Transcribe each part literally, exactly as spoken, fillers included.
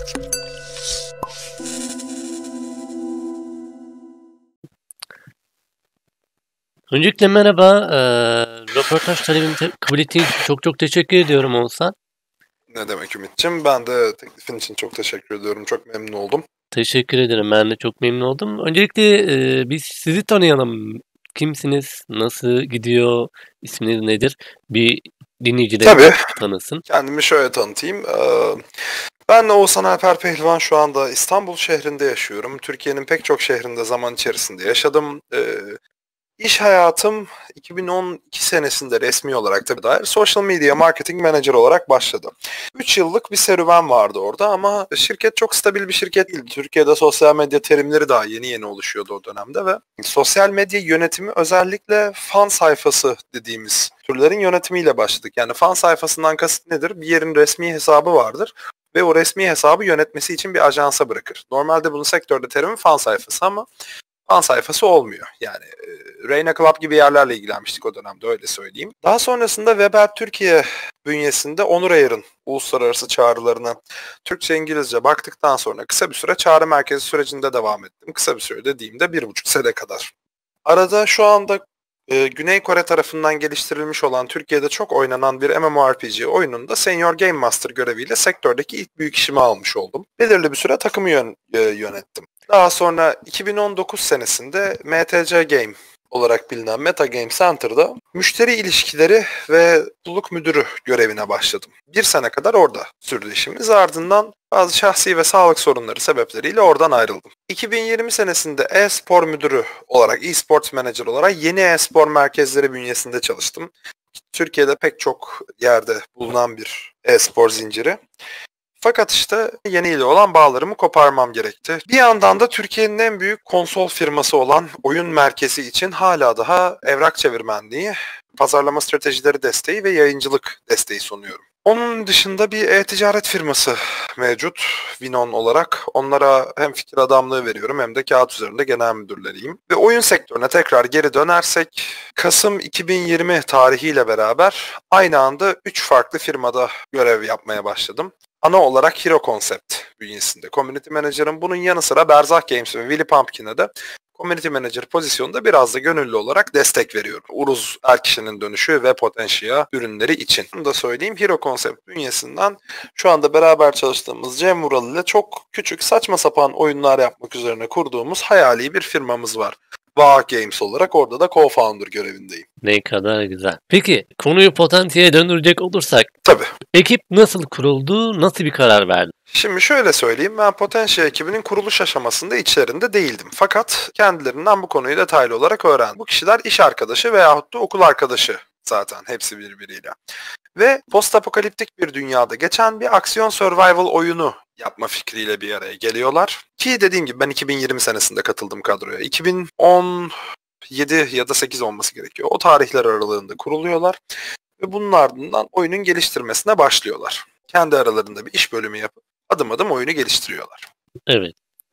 Öncelikle merhaba. Eee, röportaj talebimi te- kabul ettiğin için çok çok teşekkür ediyorum Oğuzhan. Ne demek Ümit'ciğim? Ben de teklifin için çok teşekkür ediyorum. Çok memnun oldum. Teşekkür ederim. Ben de çok memnun oldum. Öncelikle eee, biz sizi tanıyalım. Kimsiniz? Nasıl gidiyor? İsminiz nedir? Bir dinleyicilerimiz Tabii, tanısın. kendimi şöyle tanıtayım. Ee, Ben Oğuzhan Alper Pehlivan, şu anda İstanbul şehrinde yaşıyorum. Türkiye'nin pek çok şehrinde zaman içerisinde yaşadım. Ee, İş hayatım iki bin on iki senesinde resmi olarak tabii dair Social Media Marketing Manager olarak başladı. üç yıllık bir serüven vardı orada ama şirket çok stabil bir şirket değildi. Türkiye'de sosyal medya terimleri daha yeni yeni oluşuyordu o dönemde ve sosyal medya yönetimi özellikle fan sayfası dediğimiz türlerin yönetimiyle başladık. Yani fan sayfasından kasıt nedir? Bir yerin resmi hesabı vardır ve o resmi hesabı yönetmesi için bir ajansa bırakır. Normalde bunun sektörde terimi fan sayfası ama fan sayfası olmuyor. Yani e, Reyna Club gibi yerlerle ilgilenmiştik o dönemde, öyle söyleyeyim. Daha sonrasında Weber Türkiye bünyesinde Onur Air'ın uluslararası çağrılarına Türkçe İngilizce baktıktan sonra kısa bir süre çağrı merkezi sürecinde devam ettim. Kısa bir süre dediğimde bir buçuk sene kadar. Arada şu anda e, Güney Kore tarafından geliştirilmiş olan Türkiye'de çok oynanan bir MMORPG oyununda Senior Game Master göreviyle sektördeki ilk büyük işimi almış oldum. Belirli bir süre takımı yön- e, yönettim. Daha sonra iki bin on dokuz senesinde M T C Game olarak bilinen Meta Game Center'da müşteri ilişkileri ve mutluluk müdürü görevine başladım. Bir sene kadar orada sürdü işimiz. Ardından bazı şahsi ve sağlık sorunları sebepleriyle oradan ayrıldım. iki bin yirmi senesinde e-spor müdürü olarak, e-sports manager olarak yeni e-spor merkezleri bünyesinde çalıştım. Türkiye'de pek çok yerde bulunan bir e-spor zinciri. Fakat işte yeni ile olan bağlarımı koparmam gerekti. Bir yandan da Türkiye'nin en büyük konsol firması olan Oyun Merkezi için hala daha evrak çevirmenliği, pazarlama stratejileri desteği ve yayıncılık desteği sunuyorum. Onun dışında bir e-ticaret firması mevcut, Vinon olarak. Onlara hem fikir adamlığı veriyorum hem de kağıt üzerinde genel müdürleriyim. Ve oyun sektörüne tekrar geri dönersek, Kasım iki bin yirmi tarihiyle beraber aynı anda üç farklı firmada görev yapmaya başladım. Ana olarak Hero Concept bünyesinde Community Manager'ın, bunun yanı sıra Berzah Games ve Willy Pumpkin'e de Community Manager pozisyonunda biraz da gönüllü olarak destek veriyorum. Uruz Erkişi'nin dönüşü ve Potentia ürünleri için. Bunu da söyleyeyim, Hero Concept bünyesinden şu anda beraber çalıştığımız Cem Vural ile çok küçük saçma sapan oyunlar yapmak üzerine kurduğumuz hayali bir firmamız var. Vaa Games olarak orada da co-founder görevindeyim. Ne kadar güzel. Peki konuyu Potentia'ya döndürecek olursak Tabii. ekip nasıl kuruldu? Nasıl bir karar verdin? Şimdi şöyle söyleyeyim, ben Potentia ekibinin kuruluş aşamasında içlerinde değildim. Fakat kendilerinden bu konuyu detaylı olarak öğrendim. Bu kişiler iş arkadaşı veyahut da okul arkadaşı zaten, hepsi birbiriyle. Ve post apokaliptik bir dünyada geçen bir aksiyon survival oyunu yapma fikriyle bir araya geliyorlar. Ki dediğim gibi ben iki bin yirmi senesinde katıldım kadroya. iki bin on yedi ya da sekiz olması gerekiyor. O tarihler aralığında kuruluyorlar. Ve bunun ardından oyunun geliştirmesine başlıyorlar. Kendi aralarında bir iş bölümü yapıp adım adım oyunu geliştiriyorlar. Evet.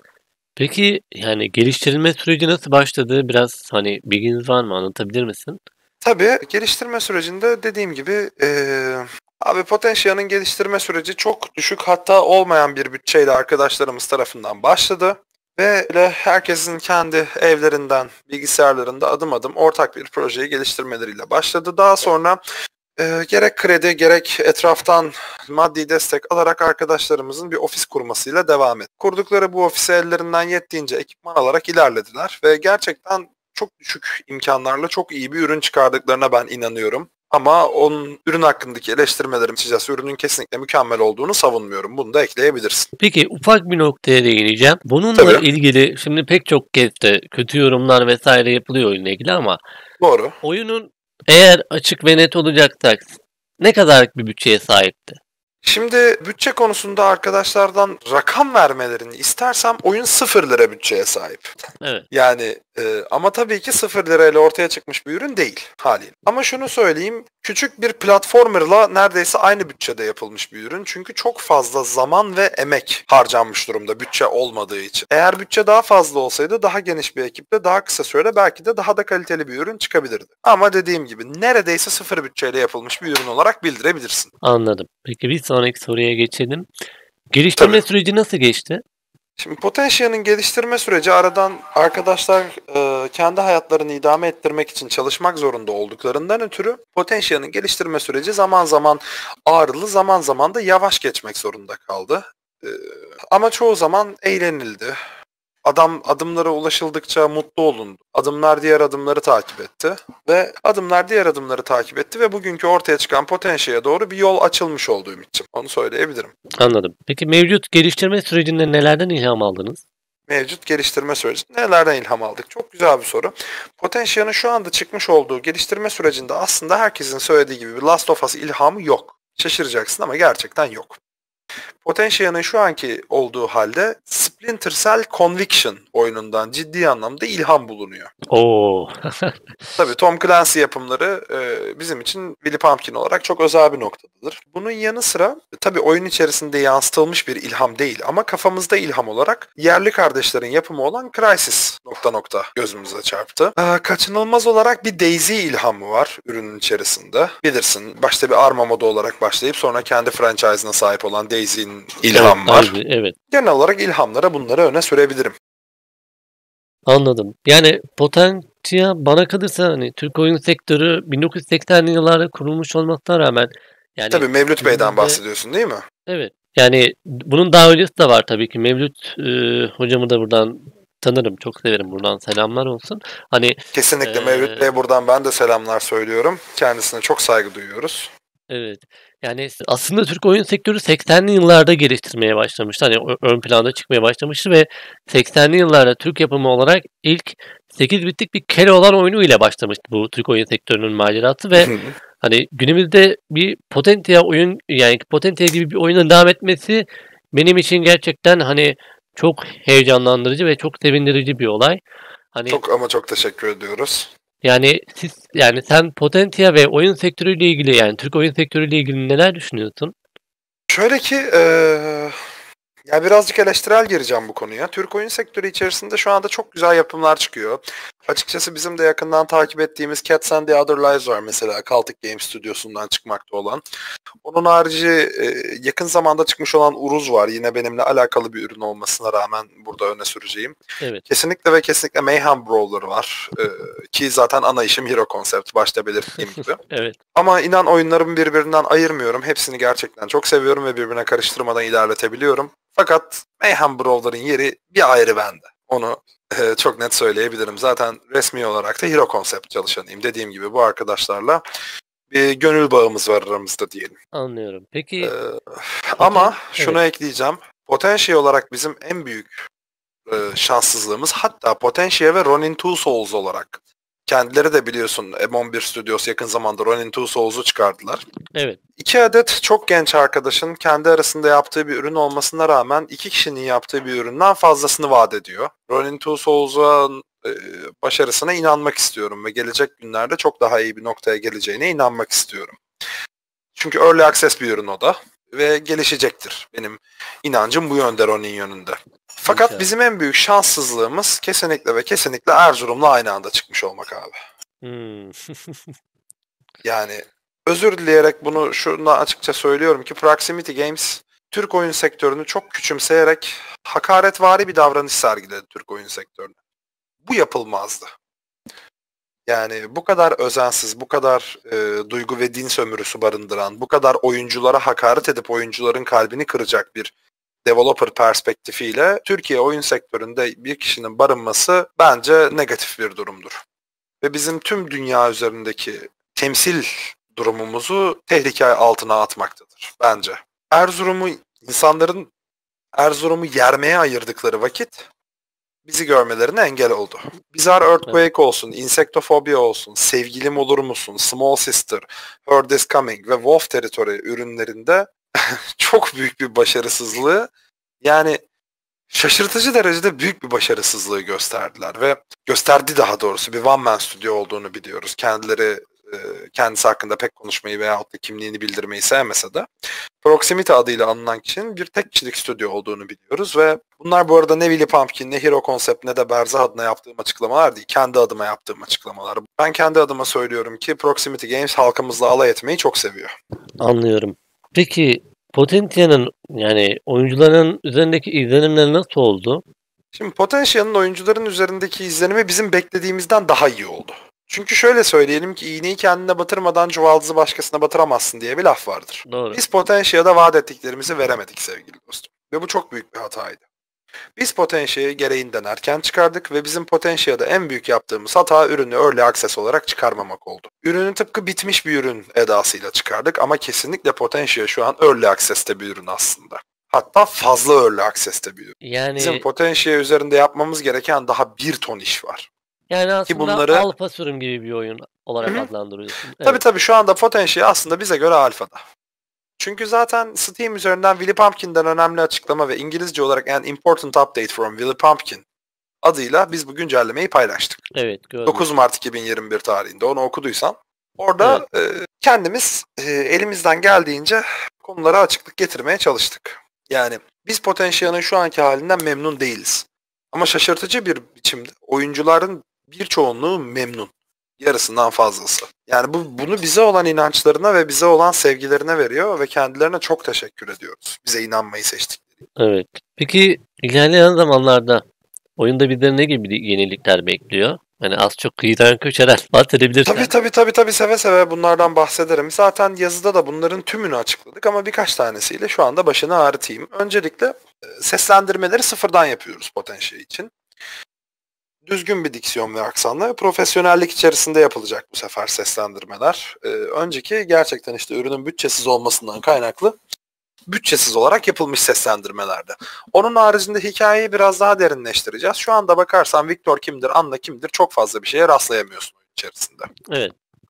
Peki yani geliştirilme süreci nasıl başladı? Biraz hani bilginiz var mı? Anlatabilir misin? Tabii geliştirme sürecinde dediğim gibi ee, abi Potentia'nın geliştirme süreci çok düşük, hatta olmayan bir bütçeyle arkadaşlarımız tarafından başladı. Ve öyle herkesin kendi evlerinden, bilgisayarlarında adım adım ortak bir projeyi geliştirmeleriyle başladı. Daha sonra e, gerek kredi gerek etraftan maddi destek alarak arkadaşlarımızın bir ofis kurmasıyla devam etti. Kurdukları bu ofise ellerinden yettiğince ekipman alarak ilerlediler ve gerçekten çok düşük imkanlarla çok iyi bir ürün çıkardıklarına ben inanıyorum. Ama onun ürün hakkındaki eleştirmelerim açıkçası ürünün kesinlikle mükemmel olduğunu savunmuyorum. Bunu da ekleyebilirsin. Peki ufak bir noktaya değineceğim. Bununla Tabii. ilgili şimdi pek çok kez de kötü yorumlar vesaire yapılıyor oyunla ilgili ama Doğru. oyunun eğer açık ve net olacaksak ne kadarlık bir bütçeye sahipti? Şimdi bütçe konusunda arkadaşlardan rakam vermelerini istersem oyun sıfır lira bütçeye sahip. Evet. Yani e, ama tabii ki sıfır lirayla ortaya çıkmış bir ürün değil haliyle. Ama şunu söyleyeyim, küçük bir platformerla neredeyse aynı bütçede yapılmış bir ürün. Çünkü çok fazla zaman ve emek harcanmış durumda bütçe olmadığı için. Eğer bütçe daha fazla olsaydı daha geniş bir ekiple daha kısa sürede belki de daha da kaliteli bir ürün çıkabilirdi. Ama dediğim gibi neredeyse sıfır bütçeyle yapılmış bir ürün olarak bildirebilirsin. Anladım. Peki bir sonraki soruya geçelim. Geliştirme Tabii. süreci nasıl geçti? Şimdi Potentia'nın geliştirme süreci aradan arkadaşlar e, kendi hayatlarını idame ettirmek için çalışmak zorunda olduklarından ötürü Potentia'nın geliştirme süreci zaman zaman ağrılı, zaman zaman da yavaş geçmek zorunda kaldı. E, ama çoğu zaman eğlenildi. Adam adımlara ulaşıldıkça mutlu olundu. Adımlar diğer adımları takip etti ve adımlar diğer adımları takip etti ve bugünkü ortaya çıkan Potentia'ya doğru bir yol açılmış oldu Ümit'ciğim. Onu söyleyebilirim. Anladım. Peki mevcut geliştirme sürecinde nelerden ilham aldınız? Mevcut geliştirme sürecinde nelerden ilham aldık? Çok güzel bir soru. Potentia'nın şu anda çıkmış olduğu geliştirme sürecinde aslında herkesin söylediği gibi bir Last of Us ilhamı yok. Şaşıracaksın ama gerçekten yok. Potentia'nın şu anki olduğu halde Splinter Cell Conviction oyunundan ciddi anlamda ilham bulunuyor. Oo. Tabii Tom Clancy yapımları e, bizim için Willy Pumpkin olarak çok özel bir noktadadır. Bunun yanı sıra tabii oyun içerisinde yansıtılmış bir ilham değil ama kafamızda ilham olarak yerli kardeşlerin yapımı olan Crysis nokta nokta gözümüze çarptı. E, kaçınılmaz olarak bir Daisy ilhamı var ürünün içerisinde. Bilirsin başta bir Arma modu olarak başlayıp sonra kendi franchise'ına sahip olan Daisy'nin ilhamı Evet, var. abi, evet. Genel olarak ilhamlara bunları öne sürebilirim. Anladım. Yani Potentia bana kalırsa hani Türk oyun sektörü bin dokuz yüz seksenli yıllarda kurulmuş olmasına rağmen yani Tabii Mevlüt Bey'den günümüzde bahsediyorsun değil mi? evet. Yani bunun daha öncesi de var tabii ki. Mevlüt e, hocamı da buradan tanırım. Çok severim. Buradan selamlar olsun. Hani Kesinlikle Mevlüt e, Bey'e buradan ben de selamlar söylüyorum. Kendisine çok saygı duyuyoruz. evet. Yani aslında Türk oyun sektörü seksenli yıllarda geliştirmeye başlamıştı. Hani ö- ön planda çıkmaya başlamıştı ve seksenli yıllarda Türk yapımı olarak ilk sekiz bitlik bir Keloğlan oyunu ile başlamıştı bu Türk oyun sektörünün macerası ve hani günümüzde bir Potentia oyun yani Potentia gibi bir oyunun devam etmesi benim için gerçekten hani çok heyecanlandırıcı ve çok sevindirici bir olay. Hani Çok ama çok teşekkür ediyoruz. yani siz yani sen Potentia ve oyun sektörüyle ilgili yani Türk oyun sektörüyle ilgili neler düşünüyorsun? Şöyle ki eee, ya birazcık eleştirel gireceğim bu konuya. Türk oyun sektörü içerisinde şu anda çok güzel yapımlar çıkıyor. Açıkçası bizim de yakından takip ettiğimiz Cats and the Other Lives var mesela. Celtic Games stüdyosundan çıkmakta olan. Onun harici e, yakın zamanda çıkmış olan Uruz var. Yine benimle alakalı bir ürün olmasına rağmen burada öne süreceğim. Evet. Kesinlikle ve kesinlikle Mayhem Brawler var. E, ki zaten ana işim Hero Concept başta belirttiğim gibi. Evet. Ama inan oyunlarımı birbirinden ayırmıyorum. Hepsini gerçekten çok seviyorum ve birbirine karıştırmadan ilerletebiliyorum. Fakat Mayhem Brawler'ın yeri bir ayrı bende. Onu e, çok net söyleyebilirim. Zaten resmi olarak da Hero Concept çalışanıyım. Dediğim gibi bu arkadaşlarla bir gönül bağımız var aramızda diyelim. Anlıyorum. Peki Ee, ama şunu evet. ekleyeceğim. Potential olarak bizim en büyük e, şanssızlığımız hatta Potential ve Ronin Two Souls olarak. Kendileri de biliyorsun M on bir Studios yakın zamanda Ronin Two Souls'u çıkardılar. Evet. İki adet çok genç arkadaşın kendi arasında yaptığı bir ürün olmasına rağmen iki kişinin yaptığı bir üründen fazlasını vaat ediyor. Ronin Two Souls'un e, başarısına inanmak istiyorum ve gelecek günlerde çok daha iyi bir noktaya geleceğine inanmak istiyorum. Çünkü Early Access bir ürün o da ve gelişecektir. Benim inancım bu yönde Ronin yönünde. Fakat İnşallah. bizim en büyük şanssızlığımız kesinlikle ve kesinlikle Erzurum'la aynı anda çıkmış olmak abi. Hmm. Yani özür dileyerek bunu şuna açıkça söylüyorum ki Proximity Games Türk oyun sektörünü çok küçümseyerek hakaretvari bir davranış sergiledi Türk oyun sektörüne. Bu yapılmazdı. Yani bu kadar özensiz, bu kadar e, duygu ve din sömürüsü barındıran, bu kadar oyunculara hakaret edip oyuncuların kalbini kıracak bir developer perspektifiyle Türkiye oyun sektöründe bir kişinin barınması bence negatif bir durumdur. Ve bizim tüm dünya üzerindeki temsil durumumuzu tehlike altına atmaktadır bence. Erzurum'u insanların Erzurum'u yermeye ayırdıkları vakit bizi görmelerine engel oldu. Bizarre Earthquake olsun, Insectophobia olsun, Sevgilim Olur Musun, Small Sister, Heard Is Coming ve Wolf Territory ürünlerinde çok büyük bir başarısızlığı, yani şaşırtıcı derecede büyük bir başarısızlığı gösterdiler ve gösterdi daha doğrusu bir one man stüdyo olduğunu biliyoruz. Kendileri kendisi hakkında pek konuşmayı veyahut da kimliğini bildirmeyi sevmese de Proximity adıyla anılan kişinin bir tek kişilik stüdyo olduğunu biliyoruz ve bunlar bu arada ne Willy Pumpkin, ne Hero Concept, ne de Berzah adına yaptığım açıklamalar değil. Kendi adıma yaptığım açıklamalar. Ben kendi adıma söylüyorum ki Proximity Games halkımızla alay etmeyi çok seviyor. Anlıyorum. Peki Potentia'nın yani oyuncuların üzerindeki izlenimleri nasıl oldu? Şimdi Potentia'nın oyuncuların üzerindeki izlenimi bizim beklediğimizden daha iyi oldu. Çünkü şöyle söyleyelim ki iğneyi kendine batırmadan çuvaldızı başkasına batıramazsın diye bir laf vardır. Doğru. Biz Potentia'da vaat ettiklerimizi veremedik sevgili dostum. Ve bu çok büyük bir hataydı. Biz Potentia'yı gereğinden erken çıkardık ve bizim Potentia'da en büyük yaptığımız hata ürünü Early Access olarak çıkarmamak oldu. Ürünü tıpkı bitmiş bir ürün edasıyla çıkardık ama kesinlikle Potentia şu an Early Access'te bir ürün aslında. Hatta fazla Early Access'te bir ürün. Yani Bizim Potentia üzerinde yapmamız gereken daha bir ton iş var. yani aslında bunları- alfa sürüm gibi bir oyun olarak Hı hı. adlandırıyorsun. Tabii Evet. tabii şu anda Potentia aslında bize göre alfada. Çünkü zaten Steam üzerinden Willy Pumpkin'den önemli açıklama ve İngilizce olarak An Important Update from Willy Pumpkin adıyla biz bu güncellemeyi paylaştık. Evet, gördüm. dokuz Mart iki bin yirmi bir tarihinde onu okuduysan orada e, kendimiz e, elimizden geldiğince konulara açıklık getirmeye çalıştık. Yani biz Potentia'nın şu anki halinden memnun değiliz. Ama şaşırtıcı bir biçimde oyuncuların bir çoğunluğu memnun. Yarısından fazlası. Yani bu bunu bize olan inançlarına ve bize olan sevgilerine veriyor ve kendilerine çok teşekkür ediyoruz. Bize inanmayı seçtikleri. Evet. Peki ilerleyen zamanlarda oyunda bizleri ne gibi yenilikler bekliyor? Hani az çok kıyıdan köşeden bahsedebilirsen. Tabii tabii tabii tabii seve seve bunlardan bahsederim. Zaten yazıda da bunların tümünü açıkladık ama birkaç tanesiyle şu anda başını ağrıtayım. Öncelikle seslendirmeleri sıfırdan yapıyoruz Potentia için. Düzgün bir diksiyon ve aksanla ve profesyonellik içerisinde yapılacak bu sefer seslendirmeler. Ee, önceki gerçekten işte ürünün bütçesiz olmasından kaynaklı bütçesiz olarak yapılmış seslendirmelerde. Onun haricinde hikayeyi biraz daha derinleştireceğiz. Şu anda bakarsan Victor kimdir, Anna kimdir çok fazla bir şeye rastlayamıyorsun oyun içerisinde. Evet.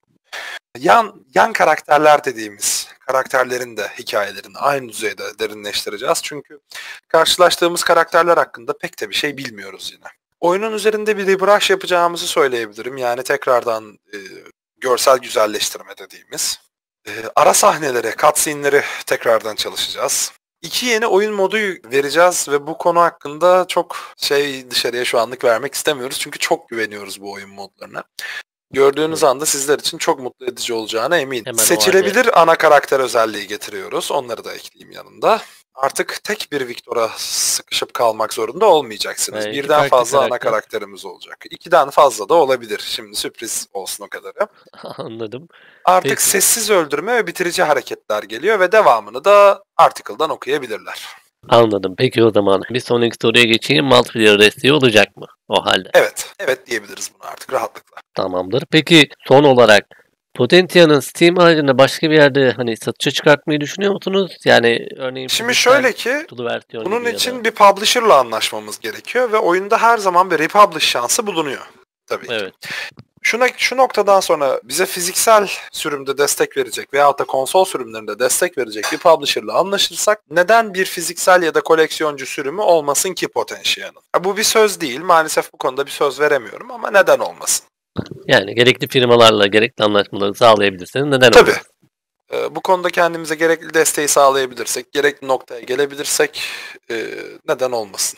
Yan, yan karakterler dediğimiz karakterlerin de hikayelerini aynı düzeyde derinleştireceğiz. Çünkü karşılaştığımız karakterler hakkında pek de bir şey bilmiyoruz yine. Oyunun üzerinde bir rebrush yapacağımızı söyleyebilirim. Yani tekrardan e, görsel güzelleştirme dediğimiz. E, ara sahneleri, cutscene'leri tekrardan çalışacağız. İki yeni oyun modu vereceğiz ve bu konu hakkında çok şey dışarıya şu anlık vermek istemiyoruz. Çünkü çok güveniyoruz bu oyun modlarına. Gördüğünüz anda sizler için çok mutlu edici olacağına eminim. Hemen o Seçilebilir ana karakter özelliği getiriyoruz. Onları da ekleyeyim yanında. Artık tek bir Victor'a sıkışıp kalmak zorunda olmayacaksınız. Evet, iki Birden farklı fazla ana karakter. karakterimiz olacak. İkiden fazla da olabilir. Şimdi sürpriz olsun o kadarı. Anladım. Artık Peki. sessiz öldürme ve bitirici hareketler geliyor ve devamını da Article'dan okuyabilirler. Anladım. Peki o zaman bir sonraki soruya geçeyim. Multiplayer desteği olacak mı o halde? Evet, evet diyebiliriz bunu artık rahatlıkla. Tamamdır. Peki son olarak Potentia'nın Steam haricinde başka bir yerde hani satışa çıkartmayı düşünüyor musunuz? Yani örneğin Şimdi fiziksel şöyle ki kutulu versiyon bunun gibi ya için da- bir publisher'la anlaşmamız gerekiyor ve oyunda her zaman bir republish şansı bulunuyor. Tabii ki. Evet. Şuna, şu noktadan sonra bize fiziksel sürümde destek verecek veyahut da konsol sürümlerinde destek verecek bir publisher'la anlaşırsak neden bir fiziksel ya da koleksiyoncu sürümü olmasın ki Potentia'nın? Ya bu bir söz değil. Maalesef bu konuda bir söz veremiyorum ama neden olmasın? Yani gerekli firmalarla gerekli anlaşmaları sağlayabilirseniz neden Tabii. olmasın? Ee, bu konuda kendimize gerekli desteği sağlayabilirsek, gerekli noktaya gelebilirsek e, neden olmasın?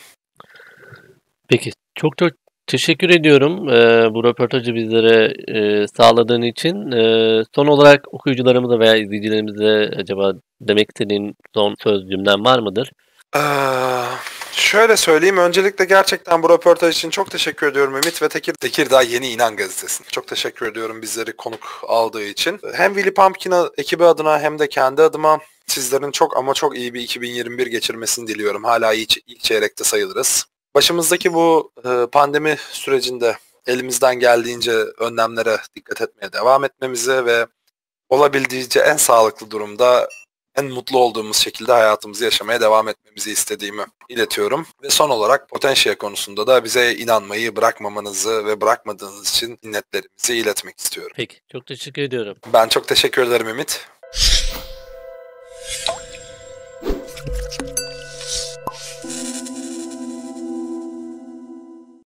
Peki. Çok çok teşekkür ediyorum e, bu röportajı bizlere e, sağladığın için. E, son olarak okuyucularımıza veya izleyicilerimize acaba demek istediğin son söz cümlen var mıdır? Ee, şöyle söyleyeyim. Öncelikle gerçekten bu röportaj için çok teşekkür ediyorum Ümit ve Tekir, Tekirdağ Yeni İnan Gazetesi'ne. Çok teşekkür ediyorum bizleri konuk aldığı için. Hem Willy Pumpkin ekibi adına hem de kendi adıma sizlerin çok ama çok iyi bir iki bin yirmi bir geçirmesini diliyorum. Hala ilk, ilk çeyrekte sayılırız. Başımızdaki bu e, pandemi sürecinde elimizden geldiğince önlemlere dikkat etmeye devam etmemizi ve olabildiğince en sağlıklı durumda en mutlu olduğumuz şekilde hayatımızı yaşamaya devam etmemizi istediğimi iletiyorum. Ve son olarak Potentia konusunda da bize inanmayı bırakmamanızı ve bırakmadığınız için minnetlerimizi iletmek istiyorum. Peki. Çok teşekkür ediyorum. Ben çok teşekkür ederim Ümit.